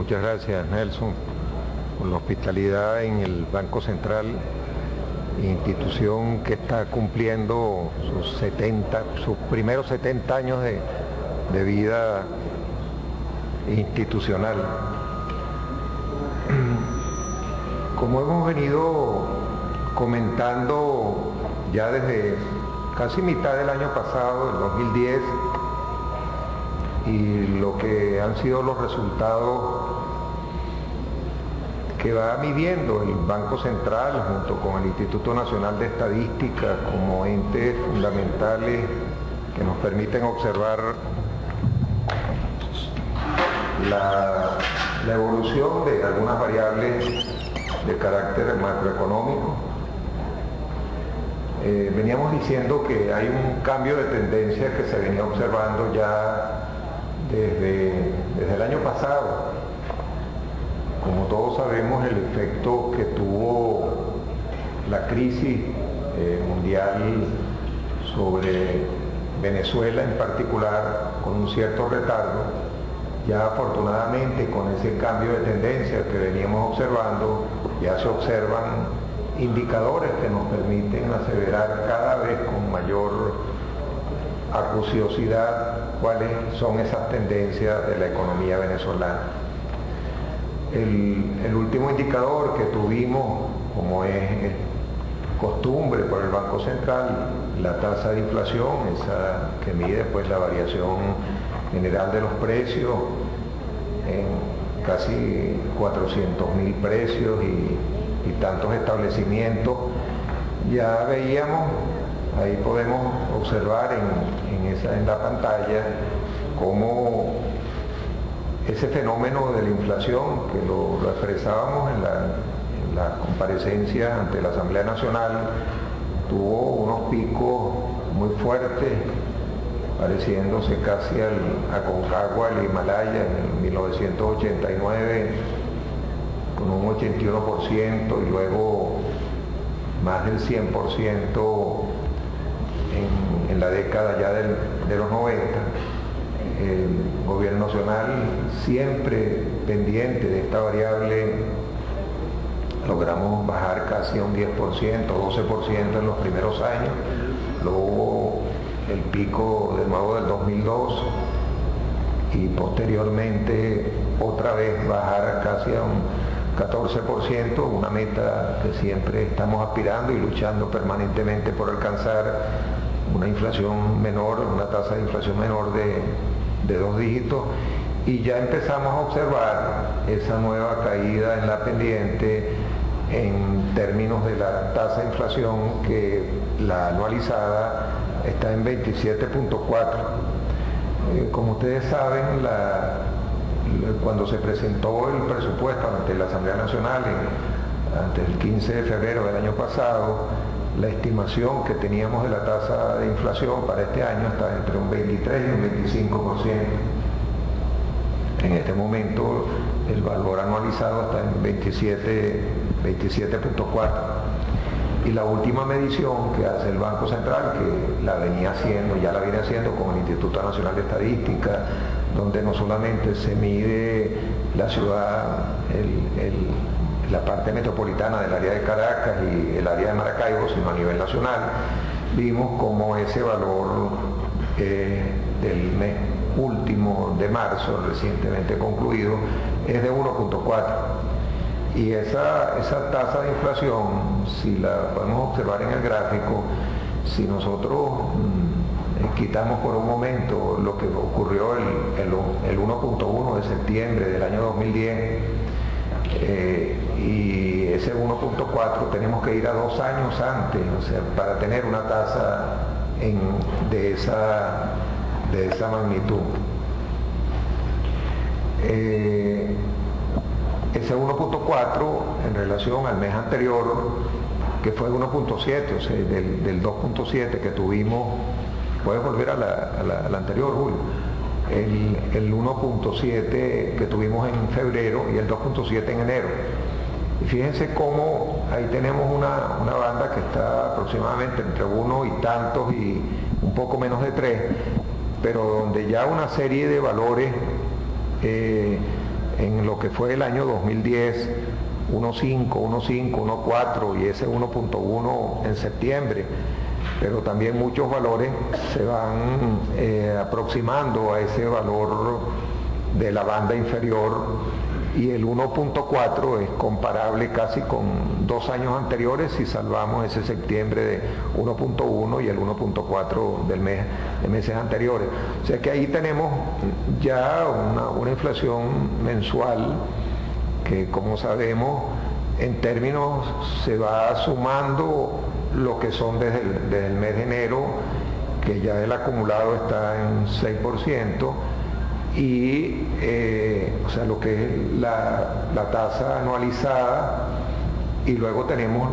Muchas gracias, Nelson, por la hospitalidad en el Banco Central, institución que está cumpliendo sus primeros 70 años de vida institucional. Como hemos venido comentando ya desde casi mitad del año pasado, el 2010, y lo que han sido los resultados que va midiendo el Banco Central junto con el Instituto Nacional de Estadística como entes fundamentales que nos permiten observar la evolución de algunas variables de carácter macroeconómico. Veníamos diciendo que hay un cambio de tendencia que se venía observando ya desde el año pasado. Como todos sabemos, el efecto que tuvo la crisis mundial sobre Venezuela en particular, con un cierto retardo, ya afortunadamente con ese cambio de tendencia que veníamos observando, ya se observan indicadores que nos permiten aseverar cada vez con mayor acuciosidad cuáles son esas tendencias de la economía venezolana. El último indicador que tuvimos, como es costumbre por el Banco Central, la tasa de inflación, esa que mide pues la variación general de los precios en casi 400.000 precios y tantos establecimientos. Ya veíamos, ahí podemos observar en la pantalla cómo ese fenómeno de la inflación, que lo expresábamos en la comparecencia ante la Asamblea Nacional, tuvo unos picos muy fuertes, pareciéndose casi a Aconcagua, el Himalaya, en 1989, con un 81%, y luego más del 100% en la década ya de los 90. El gobierno nacional, siempre pendiente de esta variable, logramos bajar casi a un 10%, 12% en los primeros años. Luego el pico de nuevo del 2002 y posteriormente otra vez bajar casi a un 14%, una meta que siempre estamos aspirando y luchando permanentemente por alcanzar una inflación menor, una tasa de inflación menor de 2 dígitos, y ya empezamos a observar esa nueva caída en la pendiente en términos de la tasa de inflación, que la anualizada está en 27.4. Como ustedes saben, cuando se presentó el presupuesto ante la Asamblea Nacional antes del 15 de febrero del año pasado, la estimación que teníamos de la tasa de inflación para este año está entre un 23 y un 25%. En este momento el valor anualizado está en 27.4. Y la última medición que hace el Banco Central, que ya la viene haciendo con el Instituto Nacional de Estadística, donde no solamente se mide la ciudad, la parte metropolitana del área de Caracas y el área de Maracaibo, sino a nivel nacional, vimos como ese valor del mes último de marzo, recientemente concluido, es de 1.4. Y esa tasa de inflación, si la podemos observar en el gráfico, si nosotros quitamos por un momento lo que ocurrió el 1.1 de septiembre del año 2010, y ese 1.4 tenemos que ir a 2 años antes, o sea, para tener una tasa de esa magnitud. Ese 1.4 en relación al mes anterior, que fue 1.7, o sea, del 2.7 que tuvimos, puedes volver a la anterior, Julio, el 1.7 que tuvimos en febrero y el 2.7 en enero. Y fíjense cómo ahí tenemos una banda que está aproximadamente entre 1 y tantos y un poco menos de 3, pero donde ya una serie de valores en lo que fue el año 2010, 1.5, 1.5, 1.4 y ese 1.1 en septiembre, pero también muchos valores se van aproximando a ese valor de la banda inferior, y el 1.4 es comparable casi con 2 años anteriores si salvamos ese septiembre de 1.1 y el 1.4 de meses anteriores. O sea que ahí tenemos ya una inflación mensual que, como sabemos, en términos se va sumando lo que son desde el mes de enero, que ya el acumulado está en 6%, y o sea, lo que es la tasa anualizada, y luego tenemos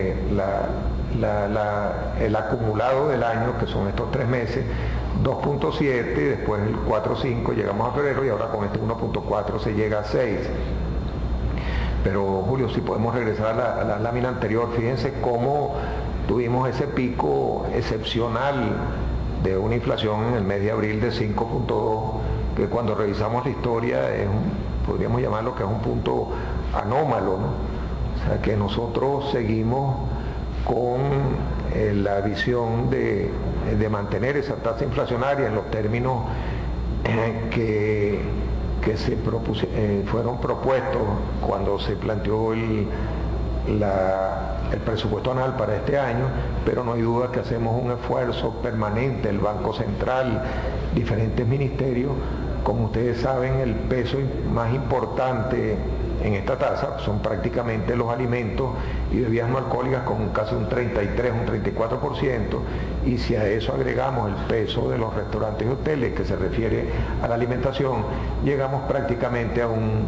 el acumulado del año, que son estos 3 meses, 2.7, después el 4.5, llegamos a febrero, y ahora con este 1.4 se llega a 6. Pero Julio, si podemos regresar a la lámina anterior, fíjense cómo tuvimos ese pico excepcional de una inflación en el mes de abril de 5.2, que cuando revisamos la historia podríamos llamarlo que es un punto anómalo, ¿no? O sea que nosotros seguimos con la visión de mantener esa tasa inflacionaria en los términos que fueron propuestos cuando se planteó el presupuesto anual para este año, pero no hay duda que hacemos un esfuerzo permanente, el Banco Central, diferentes ministerios. Como ustedes saben, el peso más importante en esta tasa son prácticamente los alimentos y bebidas no alcohólicas, con casi un 33, un 34%, y si a eso agregamos el peso de los restaurantes y hoteles, que se refiere a la alimentación, llegamos prácticamente a un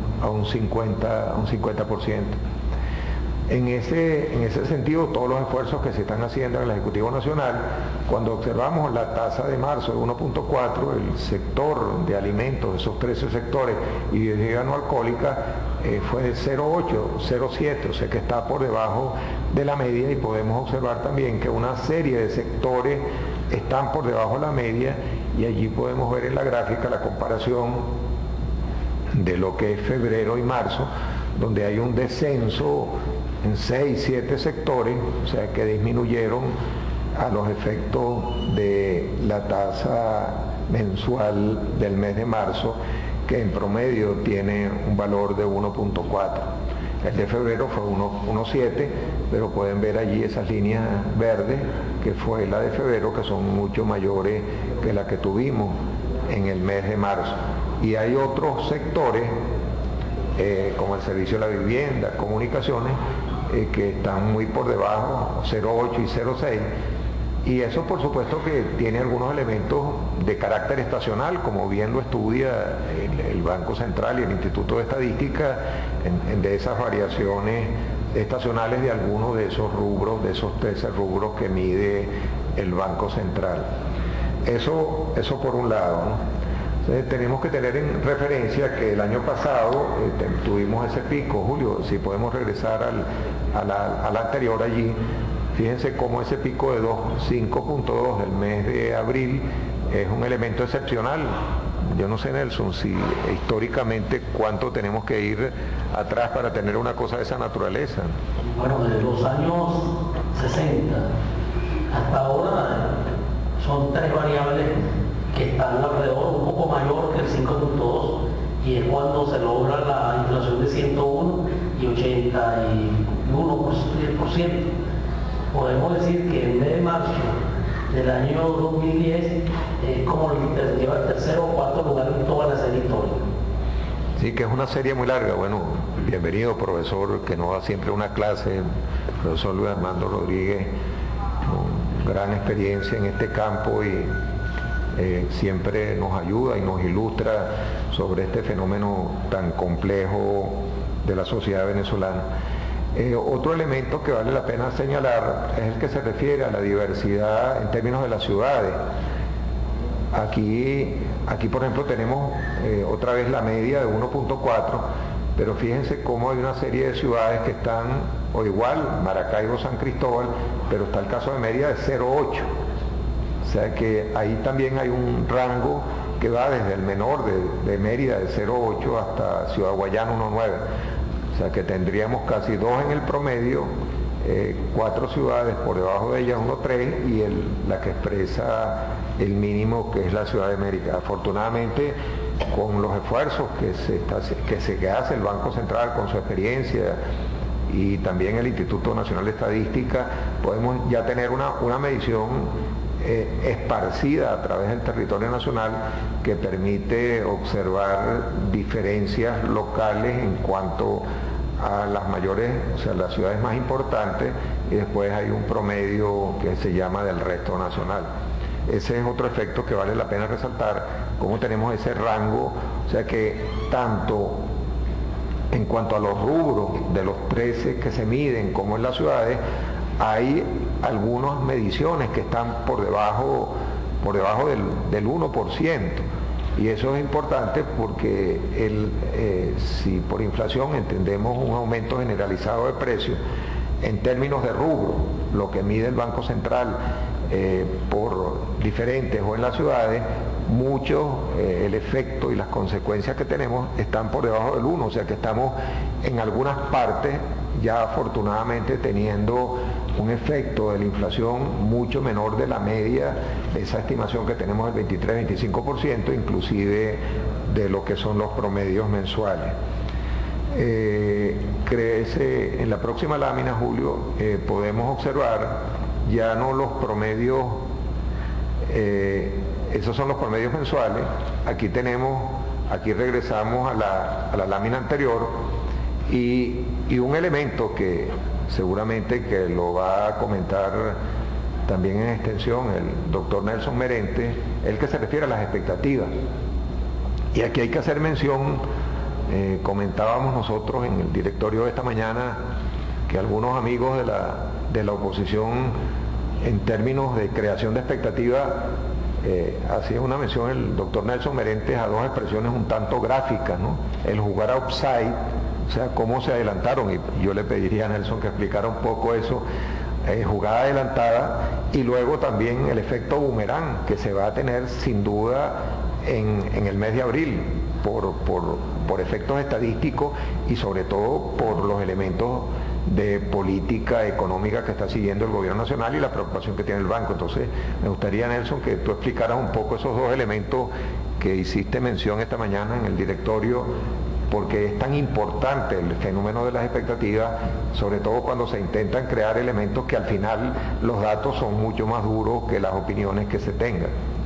50%. En ese sentido, todos los esfuerzos que se están haciendo en el Ejecutivo Nacional, cuando observamos la tasa de marzo de 1.4, el sector de alimentos, esos 13 sectores, y de bebida no alcohólica, fue de 0.8, 0.7, o sea que está por debajo de la media, y podemos observar también que una serie de sectores están por debajo de la media, y allí podemos ver en la gráfica la comparación de lo que es febrero y marzo, donde hay un descenso en 6, 7 sectores, o sea que disminuyeron a los efectos de la tasa mensual del mes de marzo, que en promedio tiene un valor de 1.4. El de febrero fue 1.7, pero pueden ver allí esas líneas verdes, que fue la de febrero, que son mucho mayores que la que tuvimos en el mes de marzo. Y hay otros sectores, como el servicio de la vivienda, comunicaciones, que están muy por debajo, 0.8 y 0.6, y eso por supuesto que tiene algunos elementos de carácter estacional, como bien lo estudia el Banco Central y el Instituto de Estadística, de esas variaciones estacionales de algunos de esos rubros, de esos 13 rubros que mide el Banco Central. Eso por un lado, ¿no? Entonces, tenemos que tener en referencia que el año pasado tuvimos ese pico, Julio, si podemos regresar al anterior allí, fíjense cómo ese pico de 5.2 del mes de abril es un elemento excepcional. Yo no sé, Nelson, si históricamente cuánto tenemos que ir atrás para tener una cosa de esa naturaleza. Bueno, desde los años 60 hasta ahora son 3 variables que están alrededor, un poco mayor que el 5.2, y es cuando se logra la inflación de 101 y 81%. Podemos decir que el mes de marzo del año 2010 es como lleva el tercer o cuarto lugar en toda la serie histórica. Sí, que es una serie muy larga. Bueno, bienvenido, profesor, que nos da siempre una clase, el profesor Luis Armando Rodríguez, con gran experiencia en este campo, y siempre nos ayuda y nos ilustra sobre este fenómeno tan complejo de la sociedad venezolana. Otro elemento que vale la pena señalar es el que se refiere a la diversidad en términos de las ciudades. Aquí por ejemplo tenemos otra vez la media de 1.4, pero fíjense cómo hay una serie de ciudades que están, o igual, Maracaibo, San Cristóbal, pero está el caso de Mérida de 0.8. O sea que ahí también hay un rango que va desde el menor de Mérida de 0,8 hasta Ciudad Guayana 1,9. O sea que tendríamos casi 2 en el promedio, 4 ciudades por debajo de ellas 1,3 y la que expresa el mínimo, que es la ciudad de Mérida. Afortunadamente, con los esfuerzos que hace el Banco Central con su experiencia y también el Instituto Nacional de Estadística, podemos ya tener una medición esparcida a través del territorio nacional que permite observar diferencias locales en cuanto a las mayores, o sea, las ciudades más importantes, y después hay un promedio que se llama del resto nacional. Ese es otro efecto que vale la pena resaltar, cómo tenemos ese rango, o sea que tanto en cuanto a los rubros de los 13 que se miden como en las ciudades, hay algunas mediciones que están por debajo del 1%. Y eso es importante porque si por inflación entendemos un aumento generalizado de precios, en términos de rubro, lo que mide el Banco Central por diferentes o en las ciudades, el efecto y las consecuencias que tenemos están por debajo del 1, o sea que estamos en algunas partes ya afortunadamente teniendo un efecto de la inflación mucho menor de la media, de esa estimación que tenemos del 23-25%, inclusive de lo que son los promedios mensuales. En la próxima lámina, Julio, podemos observar ya no los promedios, esos son los promedios mensuales. Aquí regresamos a la lámina anterior y un elemento que seguramente que lo va a comentar también en extensión el doctor Nelson Merente, el que se refiere a las expectativas. Y aquí hay que hacer mención, comentábamos nosotros en el directorio de esta mañana que algunos amigos de la oposición en términos de creación de expectativas hacía una mención el doctor Nelson Merente a dos expresiones un tanto gráficas, ¿no? El jugar a upside, o sea, cómo se adelantaron, y yo le pediría a Nelson que explicara un poco eso, jugada adelantada, y luego también el efecto boomerang que se va a tener sin duda en el mes de abril por efectos estadísticos y sobre todo por los elementos de política económica que está siguiendo el gobierno nacional y la preocupación que tiene el banco. Entonces me gustaría, Nelson, que tú explicaras un poco esos dos elementos que hiciste mención esta mañana en el directorio, porque es tan importante el fenómeno de las expectativas, sobre todo cuando se intentan crear elementos que al final los datos son mucho más duros que las opiniones que se tengan.